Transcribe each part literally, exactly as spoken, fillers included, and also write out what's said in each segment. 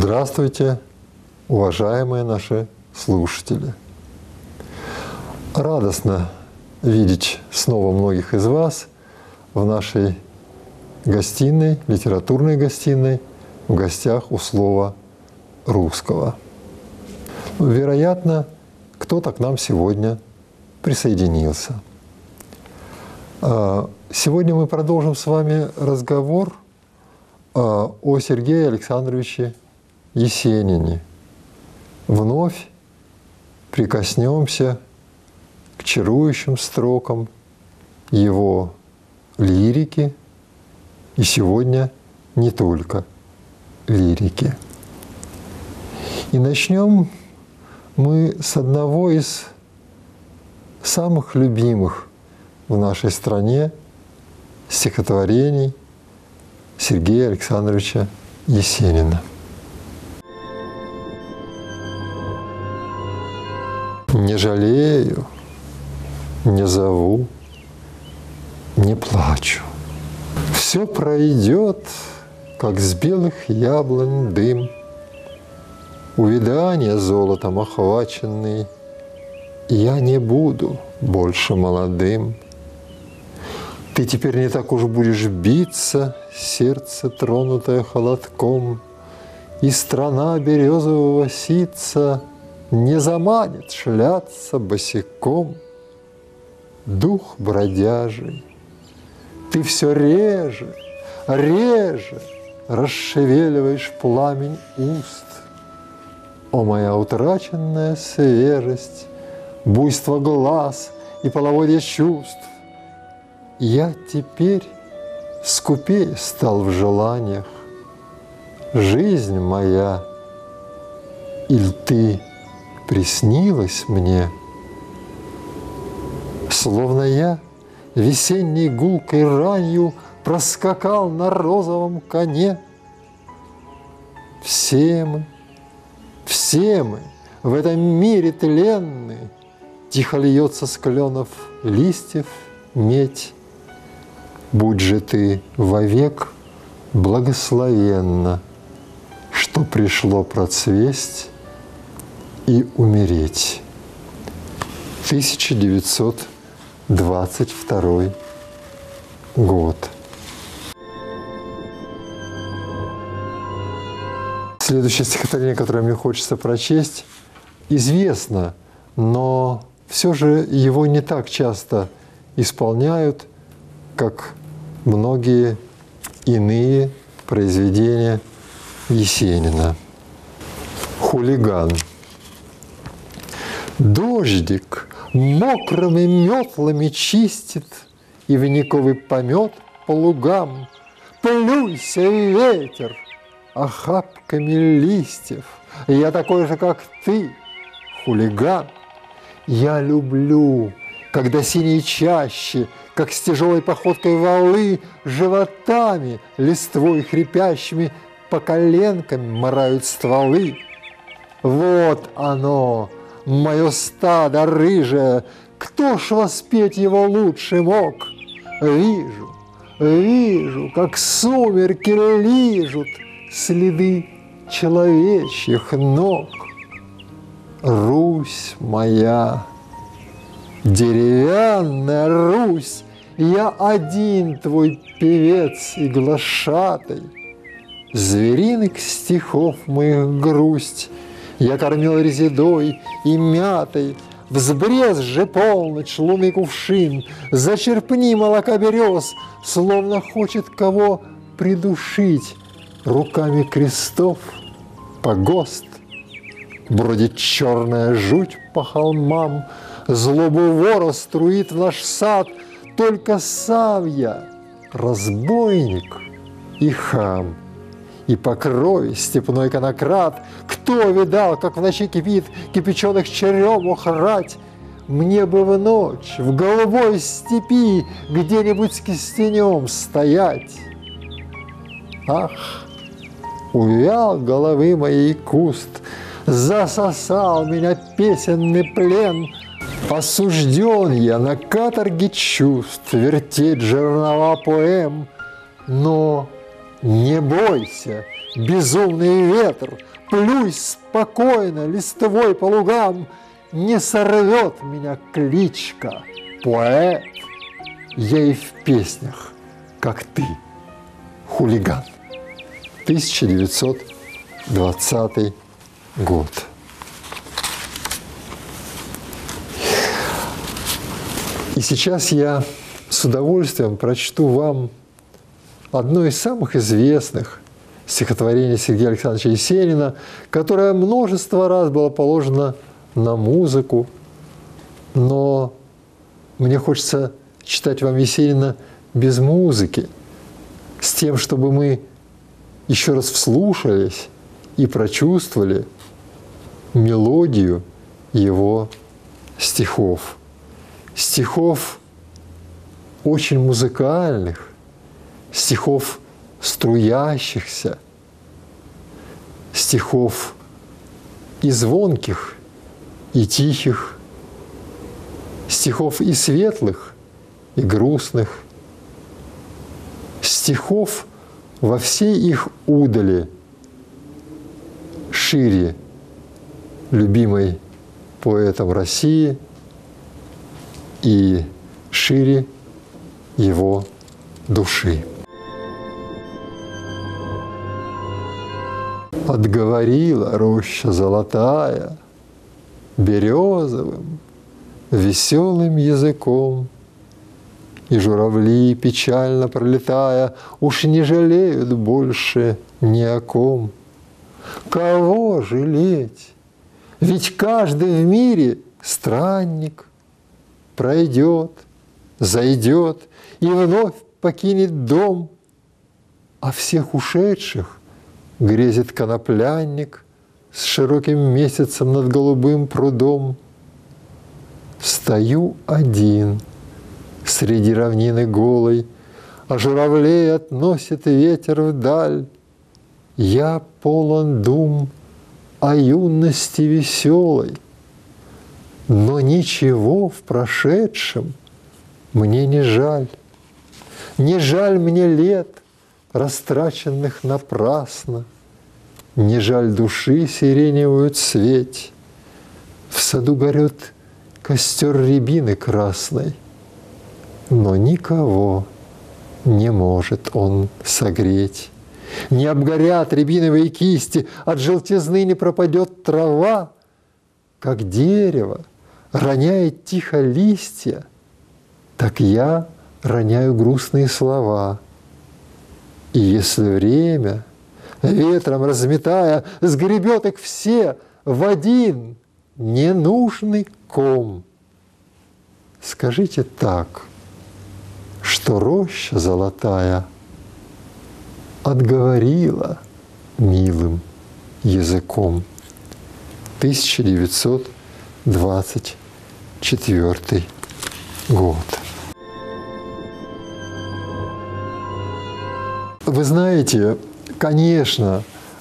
Здравствуйте, уважаемые наши слушатели! Радостно видеть снова многих из вас в нашей гостиной, литературной гостиной, в гостях у Слова Русского. Вероятно, кто-то к нам сегодня присоединился. Сегодня мы продолжим с вами разговор о Сергее Александровиче Есенине. Вновь прикоснемся к чарующим строкам его лирики, и сегодня не только лирики. И начнем мы с одного из самых любимых в нашей стране стихотворений Сергея Александровича Есенина. Не жалею, не зову, не плачу. Все пройдет, как с белых яблонь дым, увядание золотом охваченный, я не буду больше молодым. Ты теперь не так уж будешь биться, сердце, тронутое холодком, и страна березового ситца не заманит шляться босиком. Дух бродяжий, ты все реже, реже расшевеливаешь пламень уст. О, моя утраченная свежесть, буйство глаз и половодье чувств! Я теперь скупее стал в желаниях. Жизнь моя, иль ты приснилась мне, словно я весенней гулкой ранью проскакал на розовом коне. Все мы, все мы в этом мире тленны, тихо льется с кленов листьев медь. Будь же ты вовек благословенна, что пришло процвесть и умереть. тысяча девятьсот двадцать второй год. Следующее стихотворение, которое мне хочется прочесть, известно, но все же его не так часто исполняют, как многие иные произведения Есенина. Хулиган. Дождик мокрыми метлами чистит ивниковый помет по лугам. Плюйся, ветер, охапками листьев. Я такой же, как ты, хулиган. Я люблю, когда синие чащи, как с тяжелой походкой валы, животами, листвой хрипящими, по коленкам морают стволы. Вот оно, мое стадо рыжее, кто ж воспеть его лучше мог? Вижу, вижу, как сумерки лижут следы человечьих ног. Русь моя, деревянная Русь, я один твой певец и глашатай. Звериных стихов моих грусть я кормил резедой и мятой. Взбрез же полночь лунный кувшин, зачерпни молока берез, словно хочет кого придушить руками крестов погост. Бродит черная жуть по холмам, злобу вора струит в наш сад, только сам я разбойник и хам. И по крови степной конократ, кто видал, как в ночи кипит кипяченых черемух рать? Мне бы в ночь в голубой степи где-нибудь с кистенем стоять. Ах, увял головы моей куст, засосал меня песенный плен. Осужден я на каторге чувств вертеть жернова поэм, но не бойся, безумный ветер, плюй спокойно листвой по лугам, не сорвет меня кличка поэт. Я и в песнях, как ты, хулиган. тысяча девятьсот двадцатый год. И сейчас я с удовольствием прочту вам одно из самых известных стихотворений Сергея Александровича Есенина, которое множество раз было положено на музыку, но мне хочется читать вам Есенина без музыки, с тем, чтобы мы еще раз вслушались и прочувствовали мелодию его стихов. Стихов очень музыкальных, стихов струящихся, стихов и звонких, и тихих, стихов и светлых, и грустных, стихов во всей их удали, шире любимой поэтом России и шире его души. Отговорила роща золотая березовым веселым языком, и журавли, печально пролетая, уж не жалеют больше ни о ком. Кого жалеть? Ведь каждый в мире странник, пройдет, зайдет и вновь покинет дом, а всех ушедших грезит коноплянник с широким месяцем над голубым прудом. Стою один среди равнины голой, а журавлей относит ветер вдаль. Я полон дум о юности веселой, но ничего в прошедшем мне не жаль. Не жаль мне лет, растраченных напрасно, не жаль души сиреневую цветь. В саду горет костер рябины красной, но никого не может он согреть. Не обгорят рябиновые кисти, от желтизны не пропадет трава, как дерево роняет тихо листья, так я роняю грустные слова. И если время, ветром разметая, сгребет их все в один ненужный ком, скажите так, что роща золотая отговорила милым языком. тысяча девятьсот двадцать четвёртый год. Вы знаете, конечно,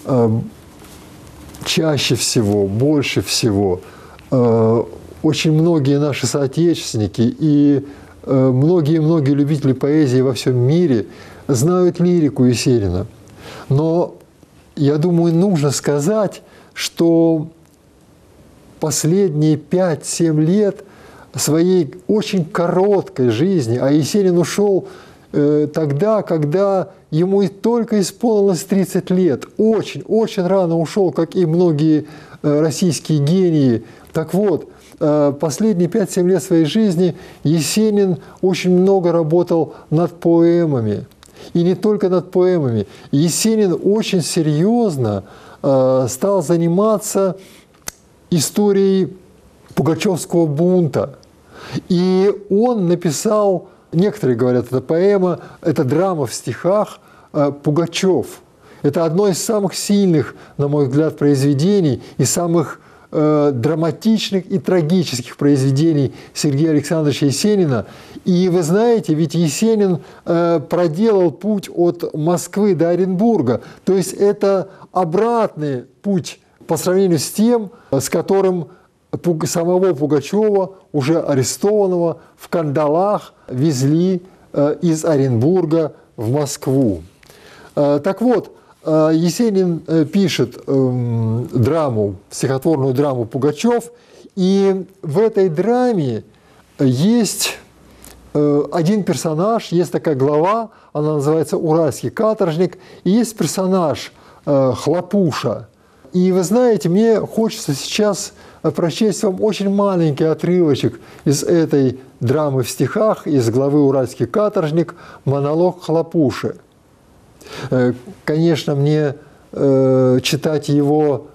чаще всего, больше всего очень многие наши соотечественники и многие-многие любители поэзии во всем мире знают лирику Есенина. Но, я думаю, нужно сказать, что последние пять-семь лет своей очень короткой жизни, а Есенин ушел э, тогда, когда ему и только исполнилось тридцать лет, очень-очень рано ушел, как и многие э, российские гении. Так вот, э, последние пять-семь лет своей жизни Есенин очень много работал над поэмами. И не только над поэмами. Есенин очень серьезно э, стал заниматься историей Пугачевского бунта. И он написал, некоторые говорят, это поэма, это драма в стихах э, «Пугачев». Это одно из самых сильных, на мой взгляд, произведений и самых э, драматичных и трагических произведений Сергея Александровича Есенина. И вы знаете, ведь Есенин э, проделал путь от Москвы до Оренбурга. То есть это обратный путь по сравнению с тем, с которым самого Пугачева, уже арестованного, в кандалах везли э, из Оренбурга в Москву. Э, так вот, Есенин пишет драму, стихотворную драму «Пугачев», и в этой драме есть один персонаж, есть такая глава, она называется «Уральский каторжник», и есть персонаж Хлопуша. И вы знаете, мне хочется сейчас прочесть вам очень маленький отрывочек из этой драмы в стихах, из главы «Уральский каторжник», монолог Хлопуши. Конечно, мне э, читать его,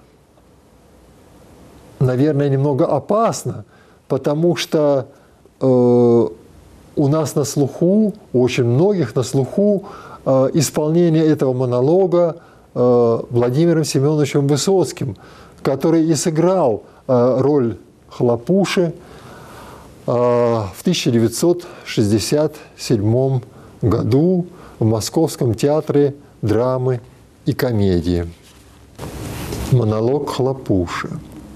наверное, немного опасно, потому что э, у нас на слуху, у очень многих на слуху э, исполнение этого монолога э, Владимиром Семеновичем Высоцким, который и сыграл э, роль Хлопуши э, в тысяча девятьсот шестьдесят седьмом году в Московском театре драмы и комедии. Монолог Хлопуши.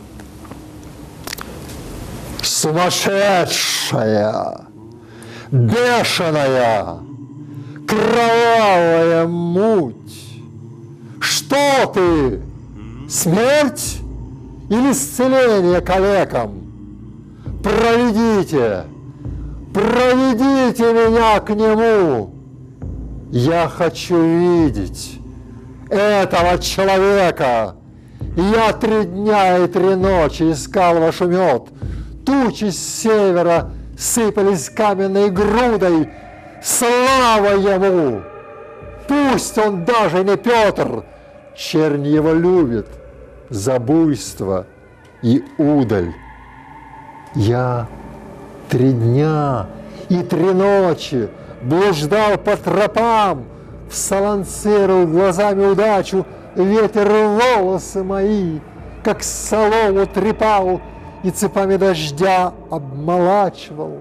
Сумасшедшая, бешеная, кровавая муть. Что ты, смерть или исцеление калекам? Проведите, проведите меня к нему. Я хочу видеть этого человека. Я три дня и три ночи искал ваш мед. Тучи с севера сыпались каменной грудой. Слава ему! Пусть он даже не Петр, чернь его любит за буйство и удаль. Я три дня и три ночи блуждал по тропам, всалансировал глазами удачу, ветер волосы мои, как солому трепал и цепами дождя обмолачивал.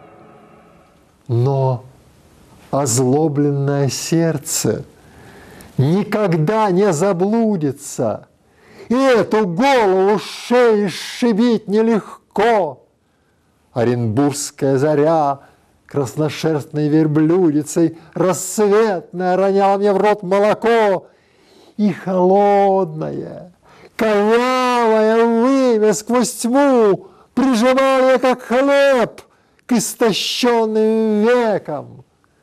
Но озлобленное сердце никогда не заблудится, и эту голову шеи сшибить нелегко. Оренбургская заря красношерстной верблюдицей рассветная роняла мне в рот молоко, и холодное, ковавое вымя сквозь тьму прижимало я, как хлеб, к истощенным векам.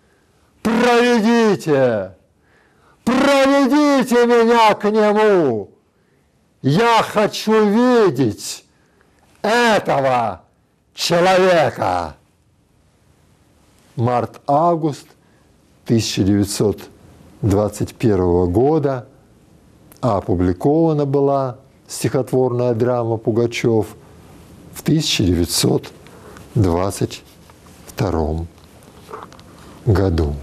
Проведите, проведите меня к нему. Я хочу видеть этого человека. Март-август тысяча девятьсот двадцать первого года, а опубликована была стихотворная драма «Пугачев» в тысяча девятьсот двадцать втором году.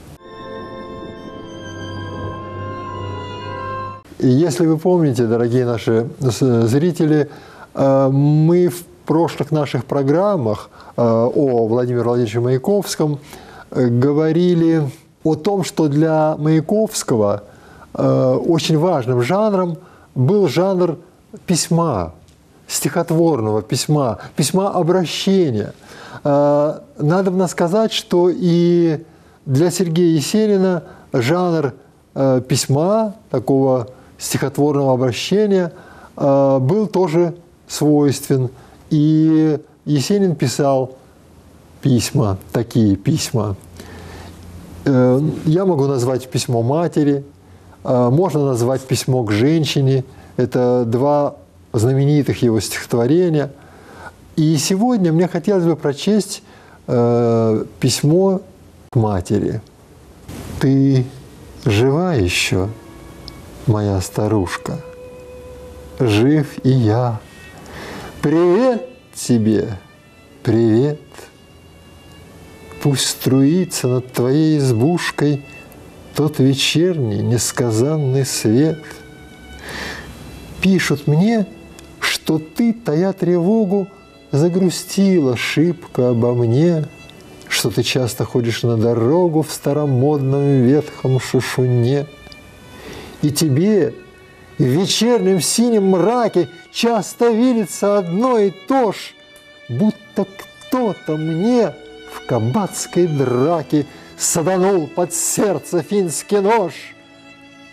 И если вы помните, дорогие наши зрители, мы в прошлых наших программах о Владимире Владимировиче Маяковском говорили о том, что для Маяковского очень важным жанром был жанр письма, стихотворного письма, письма обращения. Надо сказать, что и для Сергея Есенина жанр письма, такого стихотворного обращения, был тоже свойствен. И Есенин писал письма, такие письма. Я могу назвать письмо матери, можно назвать письмо к женщине. Это два знаменитых его стихотворения. И сегодня мне хотелось бы прочесть э, письмо к матери. «Ты жива еще, моя старушка? Жив и я. Привет тебе, привет. Пусть струится над твоей избушкой тот вечерний несказанный свет. Пишут мне, что ты, тая тревогу, загрустила шибко обо мне, что ты часто ходишь на дорогу в старомодном ветхом шушуне. И тебе в вечернем синем мраке часто видится одно и то ж, будто кто-то мне в кабацкой драке саданул под сердце финский нож.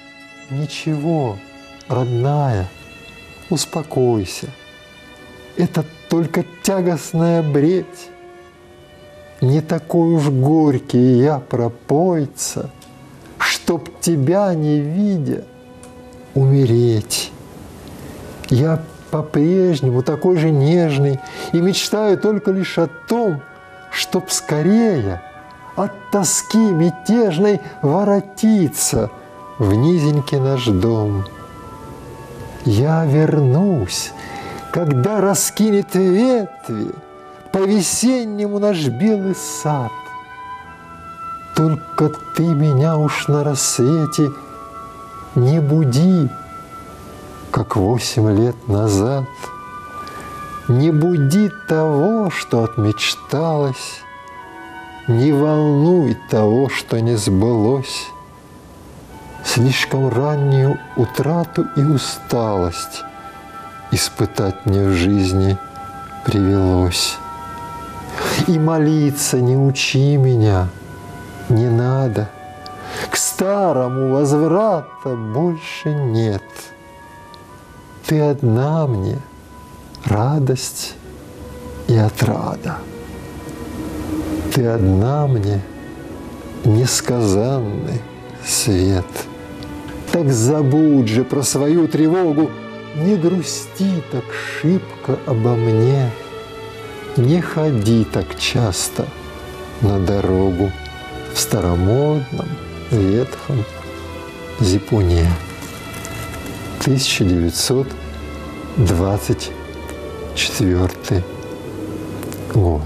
ничего, родная, успокойся. Это только тягостная бредь. Не такой уж горький я пропойца, чтоб тебя не видя умереть. Я по-прежнему такой же нежный и мечтаю только лишь о том, чтоб скорее от тоски мятежной воротиться в низенький наш дом. Я вернусь, когда раскинет ветви по-весеннему наш белый сад. Только ты меня уж на рассвете не буди, как восемь лет назад. Не буди того, что отмечталось, не волнуй того, что не сбылось. Слишком раннюю утрату и усталость испытать мне в жизни привелось. И молиться не учи меня, не надо. К старому возврата больше нет. Ты одна мне радость и отрада. Ты одна мне несказанный свет. Так забудь же про свою тревогу, не грусти так шибко обо мне, не ходи так часто на дорогу в старомодном ветхом зипуне. тысяча девятьсот двадцать четвёртый год.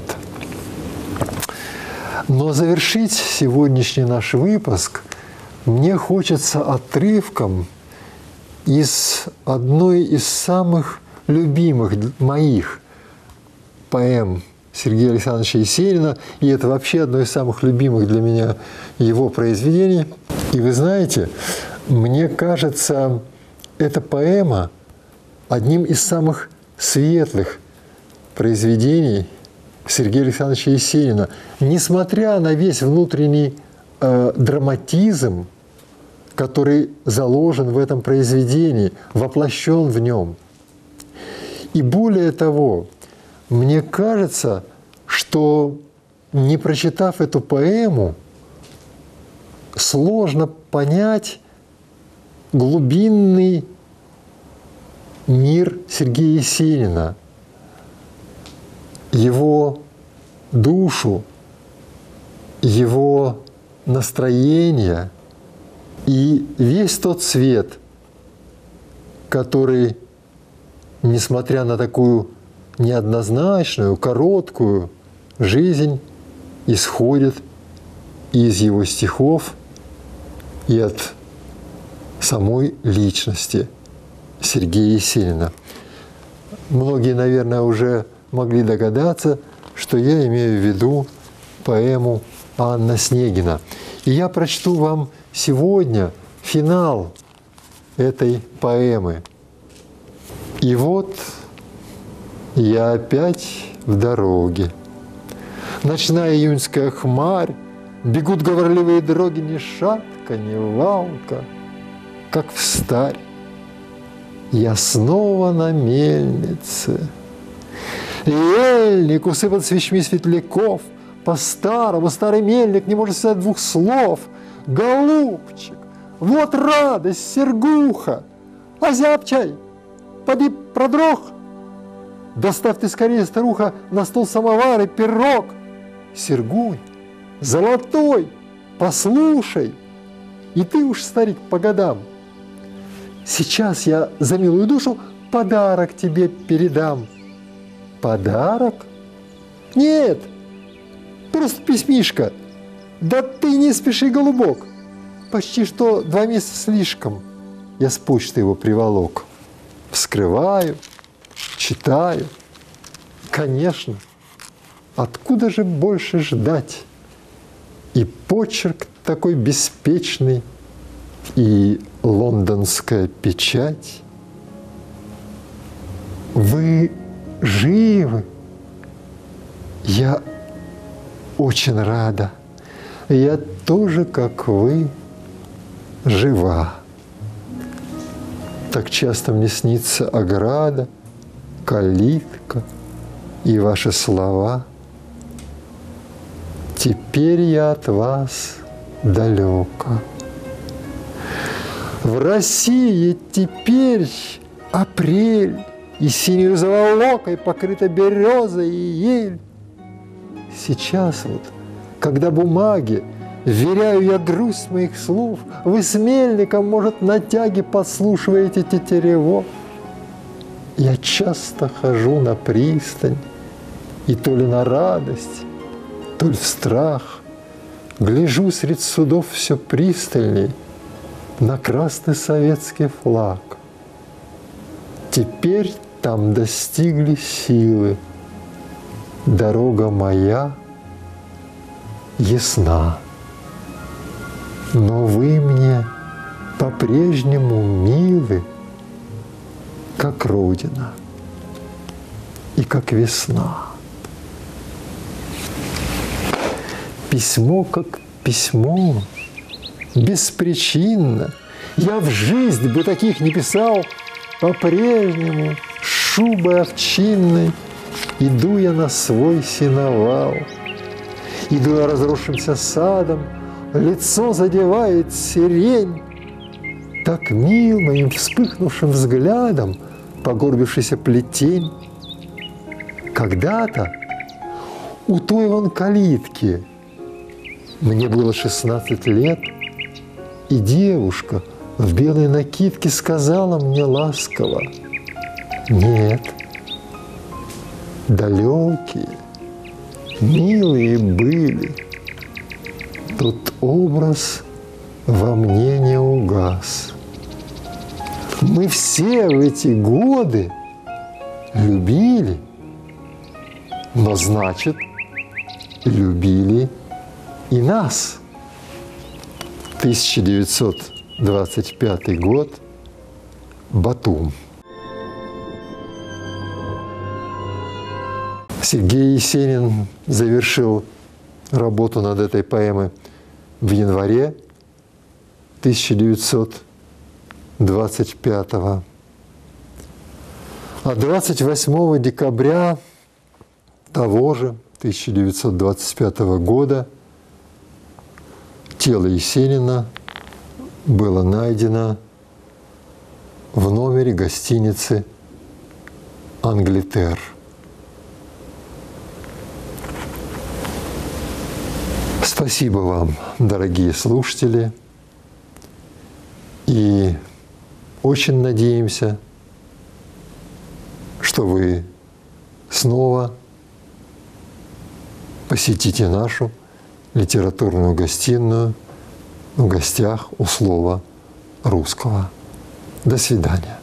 Но завершить сегодняшний наш выпуск мне хочется отрывком из одной из самых любимых моих поэм Сергея Александровича Есенина, и это вообще одно из самых любимых для меня его произведений. И вы знаете, мне кажется, эта поэма одним из самых светлых произведений Сергея Александровича Есенина, несмотря на весь внутренний э, драматизм, который заложен в этом произведении, воплощен в нем. И более того, мне кажется, что, не прочитав эту поэму, сложно понять глубинный мир Сергея Есенина, его душу, его настроение и весь тот свет, который, несмотря на такую неоднозначную, короткую жизнь, исходит из его стихов и от самой личности Сергея Есенина. Многие, наверное, уже могли догадаться, что я имею в виду поэму Анна Снегина. И я прочту вам сегодня финал этой поэмы. И вот я опять в дороге. Ночная июньская хмарь, бегут говорливые дороги ни шатка, ни валка, как встарь. Я снова на мельнице. Ельник усыпан свечми светляков. По-старому старый мельник не может сказать двух слов. Голубчик, вот радость, Сергуха! Озяб чай, поди продрог. Доставь ты скорее, старуха, на стол самовар и пирог. Сергунь, золотой, послушай, и ты уж, старик, по годам. Сейчас я за милую душу подарок тебе передам. Подарок? Нет, просто письмишко. Да ты не спеши, голубок. Почти что два месяца слишком я с почты его приволок. Вскрываю, читаю. Конечно, откуда же больше ждать? И почерк такой беспечный, и лондонская печать. Вы живы? Я очень рада. Я тоже, как вы, жива. Так часто мне снится ограда, калитка и ваши слова. Теперь я от вас далеко. В России теперь апрель, и синею заволокой покрыта береза и ель. Сейчас вот, когда бумаги, вверяю я грусть моих слов, вы с мельником, может, на тяге подслушиваете тетерево. Я часто хожу на пристань, и то ли на радость, то ли в страх, гляжу средь судов все пристальней на красный советский флаг. Теперь там достигли силы, дорога моя ясна. Но вы мне по-прежнему милы, как Родина и как весна. Письмо как письмо, беспричинно. Я в жизнь бы таких не писал. По-прежнему шубой овчинной иду я на свой сеновал. Иду я разросшимся садом, лицо задевает сирень. Так мил моим вспыхнувшим взглядом погорбившийся плетень. Когда-то у той вон калитки мне было шестнадцать лет, и девушка в белой накидке сказала мне ласково: нет, далекие, милые были, тот образ во мне не угас. Мы все в эти годы любили, но значит, любили и нас. тысяча девятьсот двадцать пятый год, Батум. Сергей Есенин завершил работу над этой поэмой в январе тысяча девятьсот двадцать пятого. А двадцать восьмого декабря того же тысяча девятьсот двадцать пятого года тело Есенина было найдено в номере гостиницы «Англитер». Спасибо вам, дорогие слушатели, и очень надеемся, что вы снова посетите нашу литературную гостиную в гостях у Слова русского. До свидания.